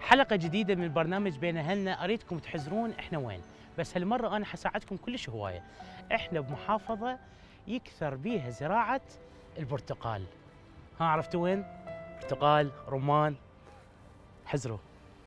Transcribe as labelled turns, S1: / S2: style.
S1: حلقة جديدة من برنامج بين أهلنا، أريدكم تحزرون إحنا وين، بس هالمرة أنا حساعدكم كلش هواية. إحنا بمحافظة يكثر بيها زراعة البرتقال. ها عرفتوا وين؟ برتقال، رمان، حزروا.